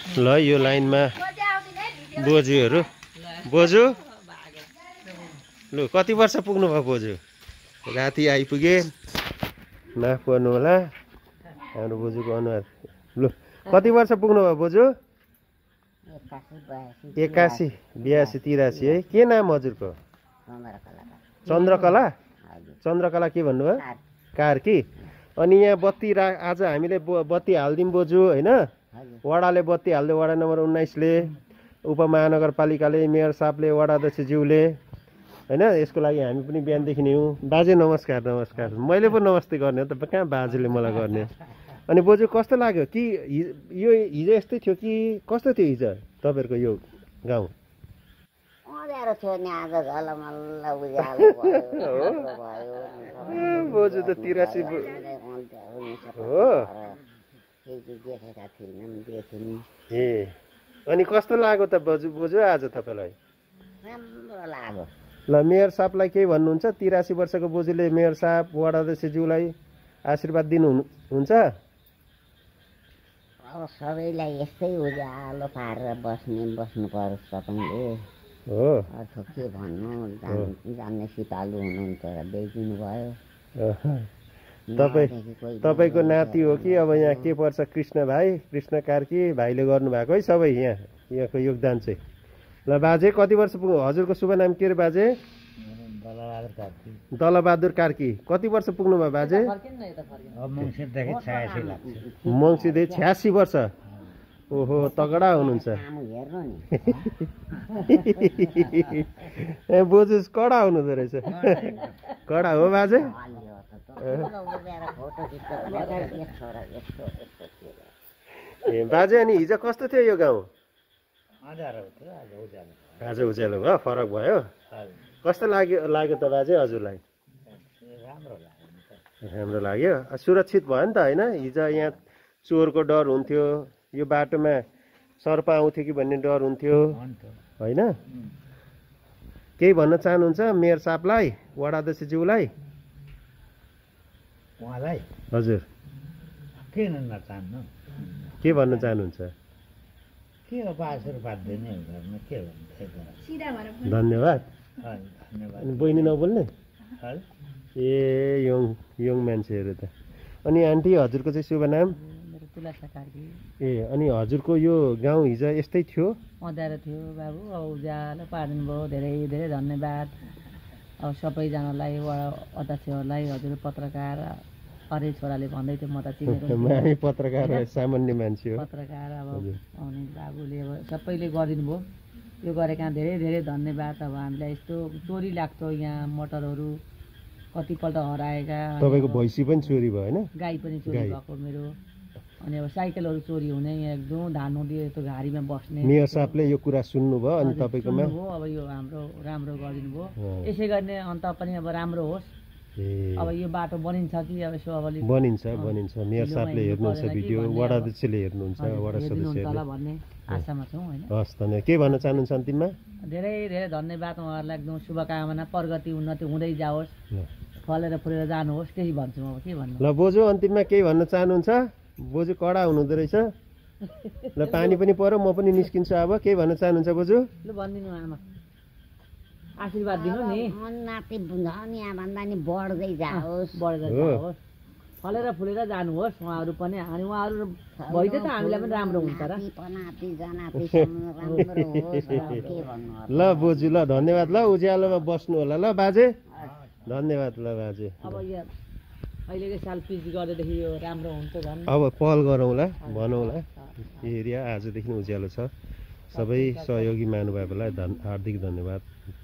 ल यो लाइनमा बोजूहरू बोजू लु कति वर्ष पुग्नु भयो बोजू राति आइपुगे माफ गर्नु होला हाम्रो बोजूको अनुहार लु कति वर्ष पुग्नु भयो बोजू 81 82 83 है के नाम हजुरको चन्द्रकला चन्द्रकला के भन्नुभयो कार्की अनि यहाँ बत्ती आज हामीले बत्ती हालिदिउँ बोजू होइन वडाले बत्ती हाल्दै वडा नम्बर 19 ले उपमहानगरपालिकाले मेयर साहबले वडा अध्यक्षज्यूले होइन यसको लागि हामी पनि बिहानदेखि नै हौँ बाजे नमस्कार नमस्कार मैले पो नमस्ते गर्ने हो त कहाँ बाजेले मलाई गर्ने अनि बोजू कस्तो लाग्यो कि यो हिजो यस्तै थियो कि कस्तो थियो हिजो तपाईँहरूको यो गाउँ अँध्यारो थियो नि आज झलमल्ल उज्यालो भयो बोजू त 83 हो ए अनि कस्तो लाग्यो त बोजू बोजू आज तपाईँलाई राम्रो लाग्यो ल मेयर साहबलाई केही भन्नुहुन्छ 83 वर्षको बोजूले मेयर साहब वडा अध्यक्षज्यूलाई आशीर्वाद दिनुहुन्छ अब सबैलाई यस्तै उज्यालो पारेर बस्नु परोस् तपाईँले हो अर्को के भन्नु जान्ने सिपालु हुनुहुन्छ र बेचिदिनु भयो तपाईँको नाति हो कि अब यहाँ के पर्छ कृष्ण भाइ कृष्ण कार्की भाइले गर्नुभएको है सबै यहाँको योगदान चाहिँ ल बाजे कति वर्ष पुग्नु हजुरको शुभ नाम के रे बाजे दलबहादुर कार्की कति वर्ष पुग्नु भयो बाजे मङ्सिरदेखि 86 वर्ष ओहो तगडा हुनुहुन्छ ए बोजू कडा हुनुहुँदो रहेछ कडा हो बाजे ए बाजे अनि हिजो कस्तो थियो यो गाउँ आज उज्यालो भयो फरक भयो कस्तो लाग्यो त बाजे हजुरलाई राम्रो लाग्यो सुरक्षित भयो नि त होइन हिजो यहाँ चोरको डर हुन्थ्यो यो बाटोमा सर्प आउँथ्यो कि भन्ने डर हुन्थ्यो होइन केही भन्न चाहनुहुन्छ मेयर साहबलाई वडा अध्यक्षज्यूलाई हजुर के भन्न चाहनुहुन्छ धन्यवाद अनि बहिनी नबोल्ने ए यङ मान्छेहरू त अनि आन्टी हजुरको चाहिँ शुभ नाम ए अनि हजुरको यो गाउँ हिजो यस्तै थियो अँध्यारो थियो बाबु अब उज्यालो पारिदिनु भयो धेरै धेरै धन्यवाद अब सबैजनालाई वडा अध्यक्षहरूलाई हजुर पत्रकार अरे छोराले भन्दै थियो म त चिनेको पत्रकार सामान्य मान्छे हो पत्रकार अब अनि बाबुले अब सबैले गरिदिनु भयो यो गरेका धेरै धेरै धन्यवाद अब हामीलाई यस्तो चोरी लाग्थ्यो यहाँ मटरहरू कतिपल्ट हराएका तपाईँको भैँसी पनि चोरी भयो होइन गाई पनि चोरी भएको मेरो अनि अब साइकलहरू चोरी हुने यहाँ एकदम धान हुँदै त्यो घारीमा बस्ने मेयर साहबले यो कुरा सुन्नुभयो अनि तपाईँकोमा अब यो हाम्रो राम्रो गरिदिनु भयो यसै गर्ने अन्त पनि अब राम्रो होस् अब यो बाटो बनिन्छ कि अब यसो अब बनिन्छ मेयर साहबले हेर्नुहुन्छ भिडियो वडा अध्यक्षले हेर्नुहुन्छ वडा सदस्यहरूले भन्ने आशामा छौँ होइन हस् धन्यवाद के भन्न चाहनुहुन्छ अन्तिममा धेरै धेरै धन्यवाद उहाँहरूलाई एकदम शुभकामना प्रगति उन्नति हुँदै जाओस् फलेर फुलेर जानुहोस् त्यही भन्छु म के भन्नु ल बोजू अन्तिममा केही भन्न चाहनुहुन्छ बोजू कडा हुनुहुँदो रहेछ ल पानी पनि पर्यो म पनि निस्किन्छु अब के भन्न चाहनुहुन्छ बोजू ल भनिदिनु आमा आशीर्वाद दिनु नि नाति यहाँ भन्दा नि बढ्दै जाओस् फलेर फुलेर जानुहोस् उहाँहरू पनि अनि उहाँहरू भइदियो त हामीलाई पनि राम्रो हुन्छ र ल बोजू ल धन्यवाद ल उज्यालोमा बस्नु होला ल बाजे धन्यवाद ल बाजे अब अहिलेको साल पिच गर्दैदेखि यो राम्रो हुन्छ झन् अब पहल गरौँला भनौँला एरिया आजदेखि उज्यालो छ सबै सहयोगी महानुभावहरूलाई हार्दिक धन्यवाद